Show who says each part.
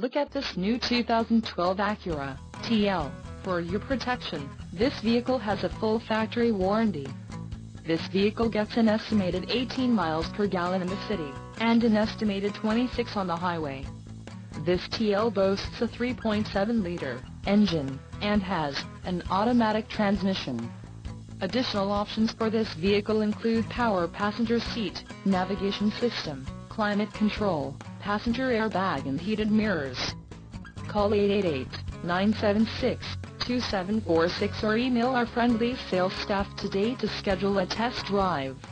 Speaker 1: Look at this new 2012 Acura TL. For your protection, this vehicle has a full factory warranty. This vehicle gets an estimated 18 miles per gallon in the city, and an estimated 26 on the highway. This TL boasts a 3.7-liter engine, and has an automatic transmission. Additional options for this vehicle include power passenger seat, navigation system, climate control, passenger airbag and heated mirrors. Call 888-976-2746 or email our friendly sales staff today to schedule a test drive.